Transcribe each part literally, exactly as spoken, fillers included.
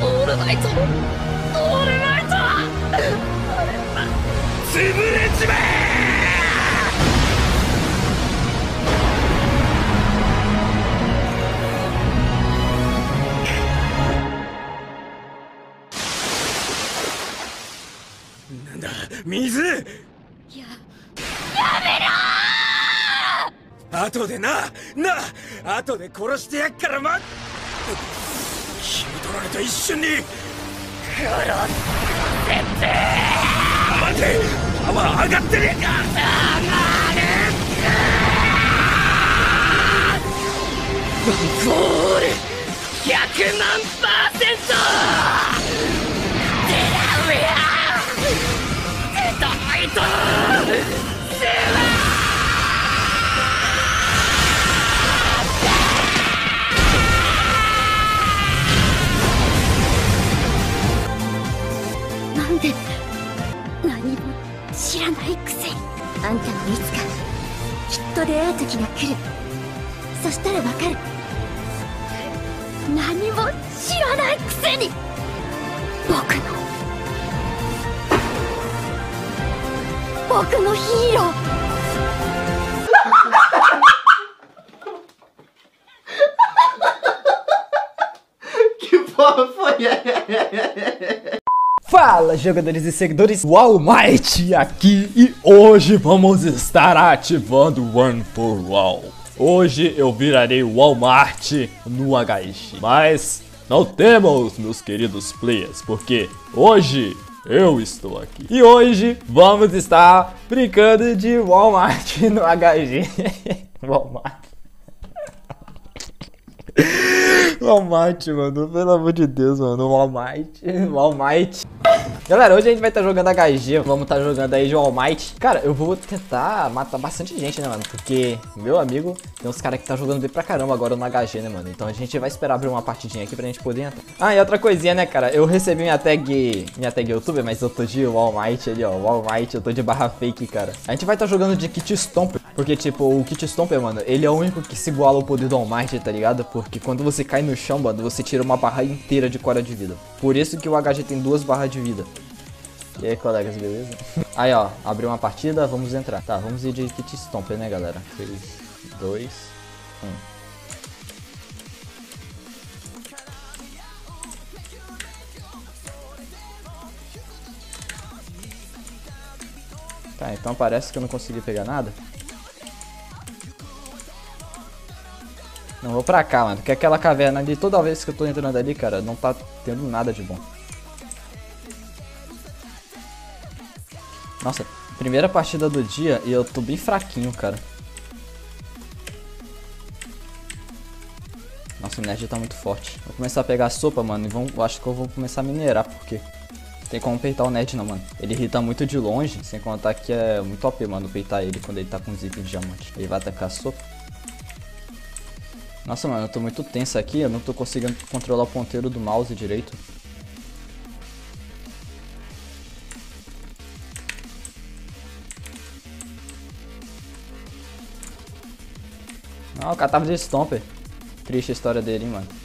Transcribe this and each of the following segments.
オールナイトオールナイト潰れちまえ。なんだ水。ややめろー。後でなな後で殺してやっからま。気を取られた一瞬に殺せって待て。パワー上がってねえか。ワンコールひゃくまんパーセント。デラウェアデトロイトセワー。なんで何も知らないくせに。あんたもいつかきっと出会う時が来る。そしたらわかる。何も知らないくせに僕の僕のヒーロー。 Que porra foi? Fala, jogadores e seguidores, o All Might aqui e hoje vamos estar ativando One for All. Hoje eu virarei o Walmart no H G, mas não temos, meus queridos players, porque hoje eu estou aqui. E hoje vamos estar brincando de Walmart no H G. Walmart. Walmart, mano, pelo amor de Deus, mano, Walmart, Walmart. Galera, hoje a gente vai estar tá jogando H G, vamos estar tá jogando aí de Walmart. Cara, eu vou tentar matar bastante gente, né, mano, porque, meu amigo, tem uns caras que tá jogando bem pra caramba agora no H G, né, mano. Então a gente vai esperar abrir uma partidinha aqui pra gente poder entrar. Ah, e outra coisinha, né, cara, eu recebi minha tag, minha tag youtuber, mas eu tô de Walmart ali, ó, Walmart, eu tô de barra fake, cara. A gente vai estar tá jogando de Kit Stomper, porque, tipo, o Kit Stomper, mano, ele é o único que se iguala ao poder do Walmart, tá ligado? Porque quando você cai no chão, mano, você tira uma barra inteira de cora de vida. Por isso que o H G tem duas barras de vida. E aí, colegas, beleza? Aí, ó, abriu uma partida, vamos entrar. Tá, vamos ir de Kit Stomper, né, galera? três, dois, um. Tá, então parece que eu não consegui pegar nada. Não, vou pra cá, mano, porque aquela caverna ali, toda vez que eu tô entrando ali, cara, não tá tendo nada de bom. Nossa, primeira partida do dia e eu tô bem fraquinho, cara. Nossa, o nerd tá muito forte. Vou começar a pegar a sopa, mano, e vão, eu acho que eu vou começar a minerar, porque tem como peitar o nerd não, mano. Ele irrita muito de longe, sem contar que é muito O P, mano, peitar ele quando ele tá com zip de diamante. Ele vai atacar a sopa. Nossa, mano, eu tô muito tenso aqui, eu não tô conseguindo controlar o ponteiro do mouse direito. Ah, o cara tava de Stomper. Triste a história dele, hein, mano.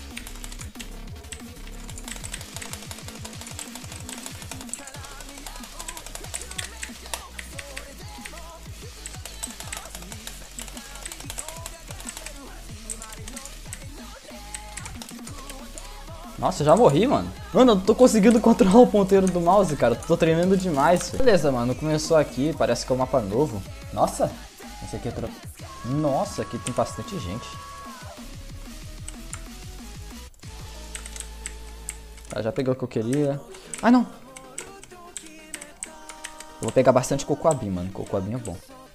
Nossa, já morri, mano. Mano, eu não tô conseguindo controlar o ponteiro do mouse, cara. Tô tremendo demais. Beleza, mano. Começou aqui. Parece que é um mapa novo. Nossa. Esse aqui é... Tro... Nossa, aqui tem bastante gente. Tá, já peguei o que eu queria. Ai, não. Eu vou pegar bastante Cocoabim, mano. Cocoabim é bom.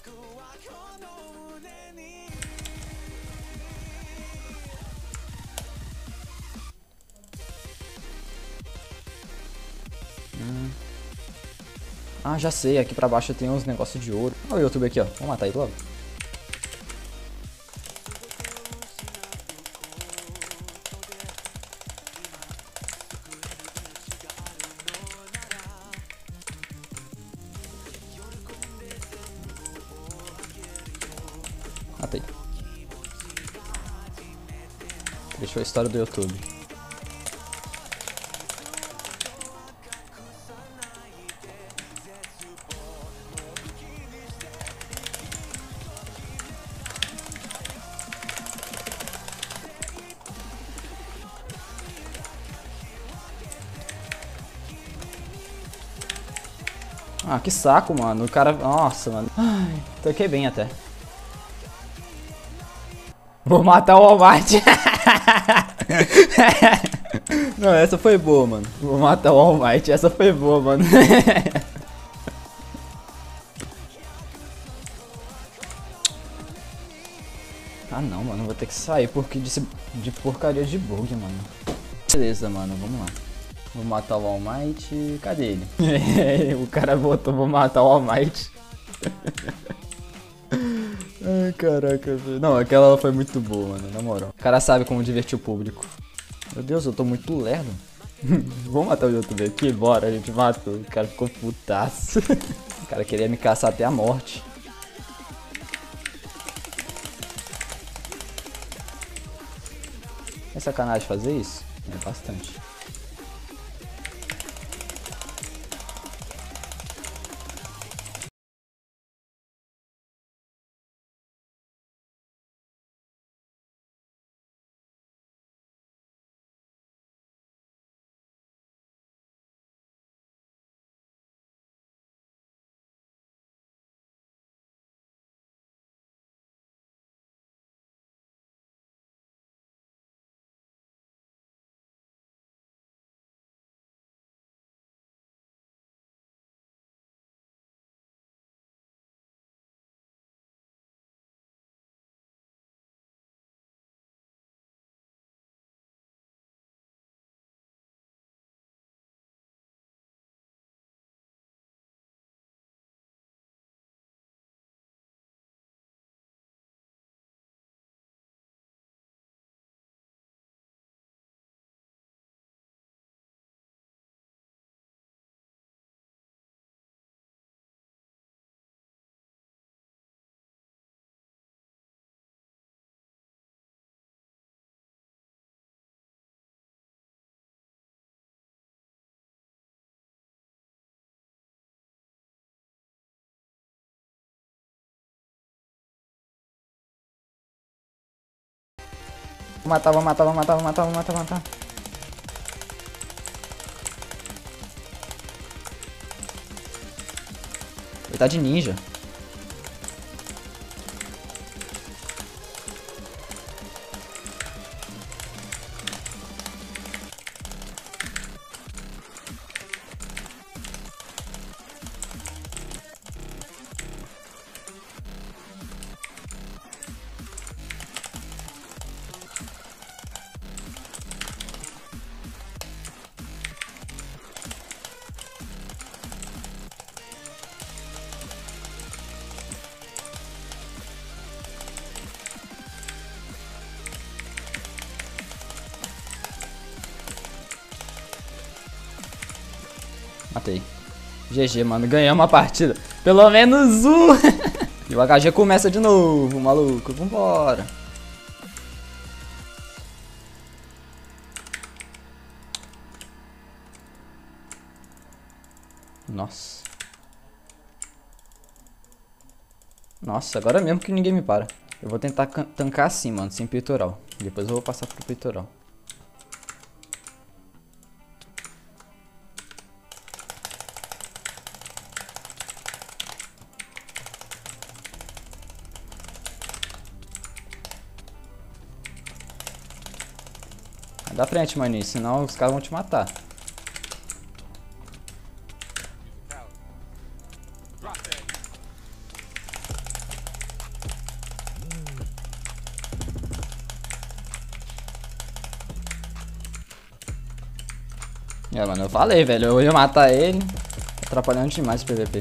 Hum. Ah, já sei. Aqui pra baixo tem uns negócios de ouro. Olha o YouTube aqui, ó. Vamos matar ele logo. Matei. Deixou a história do YouTube. Ah, que saco, mano. O cara... Nossa, mano. Ai, toquei bem até. Vou matar o Walmart. Não, essa foi boa, mano. Vou matar o Walmart. Essa foi boa, mano. Ah, não, mano. Vou ter que sair porque de, de porcaria de bug, mano. Beleza, mano. Vamos lá. Vou matar o Walmart. Cadê ele? O cara botou, vou matar o Walmart. Ai, caraca, velho. Não, aquela foi muito boa, mano, na moral. O cara sabe como divertir o público. Meu Deus, eu tô muito lerdo. Vou matar o youtuber aqui, bora, a gente matou. O cara ficou putaço. O cara queria me caçar até a morte. É sacanagem fazer isso? É bastante. Vou matar, vou matar, vou matar, vou matar, vou matar, vou matar. Ele tá de ninja. Matei. G G, mano. Ganhamos a partida. Pelo menos um. E o H G começa de novo, maluco. Vambora. Nossa. Nossa, agora mesmo que ninguém me para. Eu vou tentar tancar assim, mano, sem peitoral. Depois eu vou passar pro peitoral. Vai da frente, maninho, senão os caras vão te matar. É, mano, eu falei, velho, eu ia matar ele, atrapalhando demais o P V P.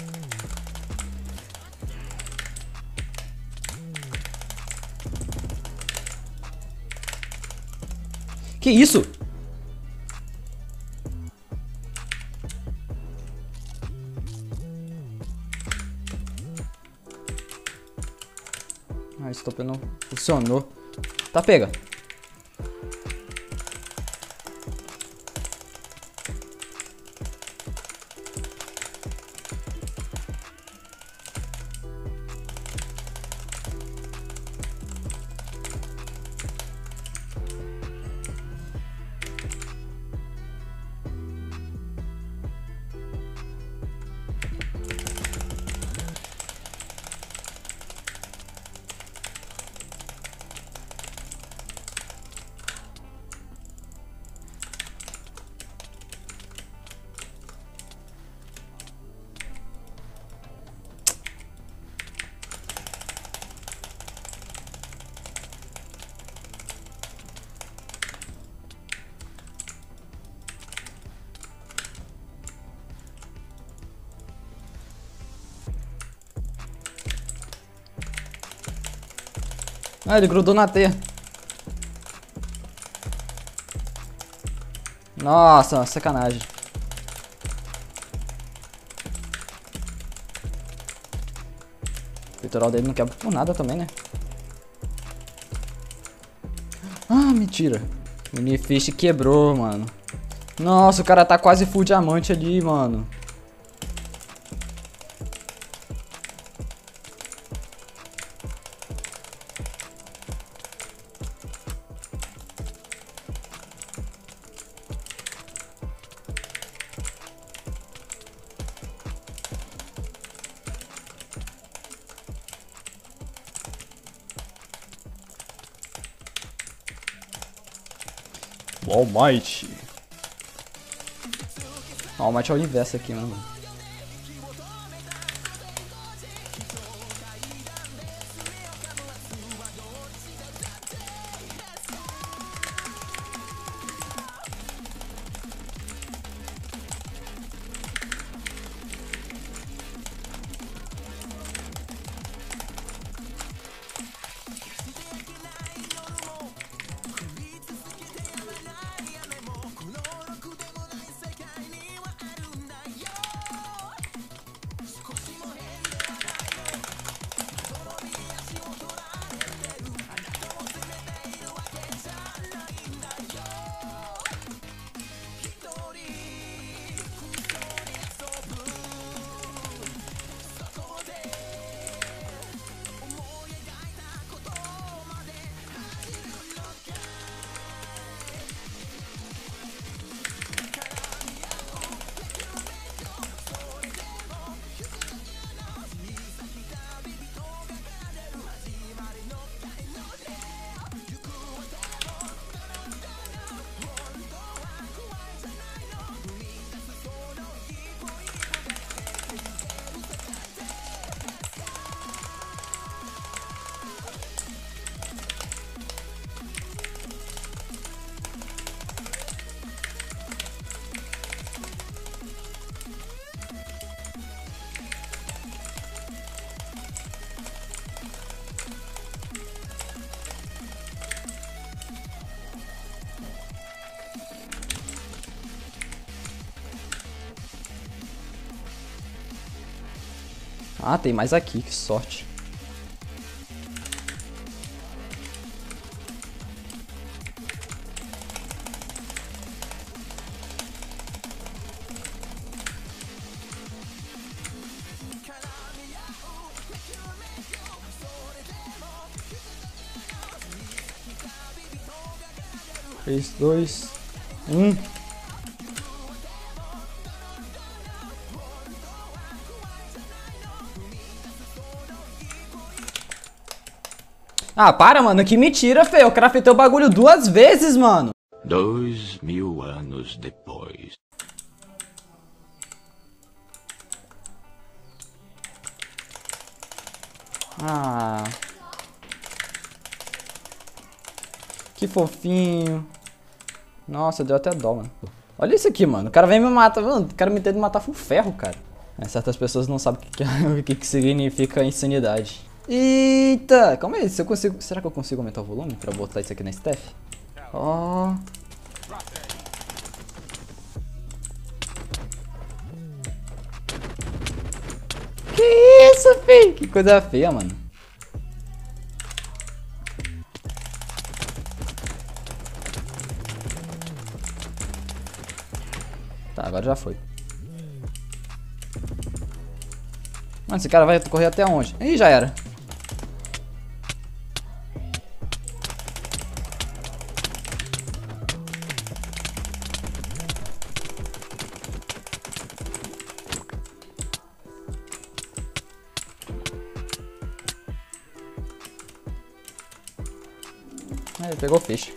Que isso? Ah, stop não funcionou. Tá, pega. Ah, ele grudou na teia. Nossa, sacanagem. O peitoral dele não quebra por nada também, né? Ah, mentira. O Minifish quebrou, mano. Nossa, o cara tá quase full diamante ali, mano. All Might. All Might é o inverso aqui, mano. Ah, tem mais aqui, que sorte. Três, dois, um. Ah, para, mano. Que mentira, feio. Eu craftei o bagulho duas vezes, mano. Dois mil anos depois. Ah. Que fofinho. Nossa, deu até dó, mano. Olha isso aqui, mano. O cara vem me matar. Mano, o cara me tenta matar com ferro, cara. É, certas pessoas não sabem o que, que, o que, que significa insanidade. Eita! Calma aí, se eu consigo. Será que eu consigo aumentar o volume pra botar isso aqui na Steph? Ó. Oh. Que isso, filho? Que coisa feia, mano. Tá, agora já foi. Mano, esse cara vai correr até onde? Ih, já era. Ah, ele pegou o peixe.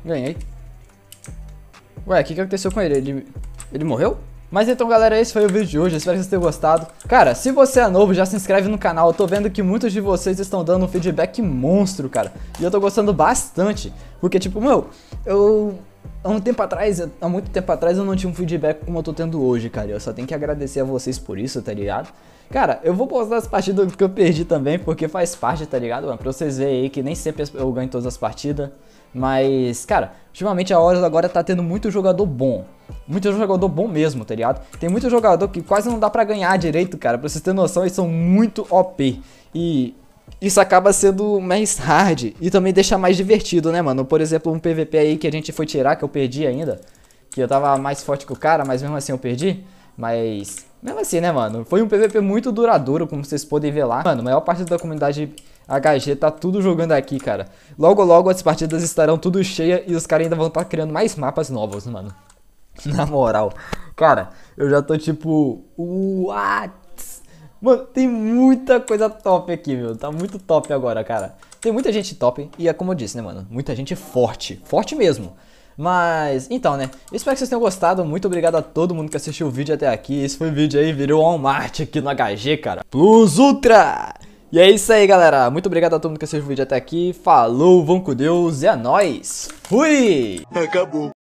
Ganhei. Ué, o que, que aconteceu com ele? Ele, ele morreu? Mas então, galera, esse foi o vídeo de hoje, espero que vocês tenham gostado. Cara, se você é novo, já se inscreve no canal. Eu tô vendo que muitos de vocês estão dando um feedback monstro, cara. E eu tô gostando bastante. Porque, tipo, meu, eu... Há um tempo atrás, há muito tempo atrás eu não tinha um feedback como eu tô tendo hoje, cara. Eu só tenho que agradecer a vocês por isso, tá ligado? Cara, eu vou postar as partidas que eu perdi também, porque faz parte, tá ligado, mano? Pra vocês verem aí que nem sempre eu ganho todas as partidas. Mas, cara, ultimamente a Horus agora tá tendo muito jogador bom. Muito jogador bom mesmo, tá ligado? Tem muito jogador que quase não dá pra ganhar direito, cara. Pra vocês terem noção, eles são muito O P. E isso acaba sendo mais hard e também deixa mais divertido, né, mano? Por exemplo, um P V P aí que a gente foi tirar, que eu perdi ainda. Que eu tava mais forte que o cara, mas mesmo assim eu perdi. Mas, mesmo assim, né, mano? Foi um P V P muito duradouro, como vocês podem ver lá. Mano, a maior parte da comunidade H G tá tudo jogando aqui, cara. Logo, logo as partidas estarão tudo cheias e os caras ainda vão estar criando mais mapas novos, mano. Na moral. Cara, eu já tô tipo... What? Mano, tem muita coisa top aqui, meu. Tá muito top agora, cara. Tem muita gente top e é como eu disse, né, mano? Muita gente forte. Forte mesmo. Mas, então, né? Eu espero que vocês tenham gostado. Muito obrigado a todo mundo que assistiu o vídeo até aqui. Esse foi o vídeo aí, virou Walmart aqui no H G, cara. Plus Ultra! E é isso aí, galera. Muito obrigado a todo mundo que assistiu o vídeo até aqui. Falou, vão com Deus e é nóis. Fui! Acabou.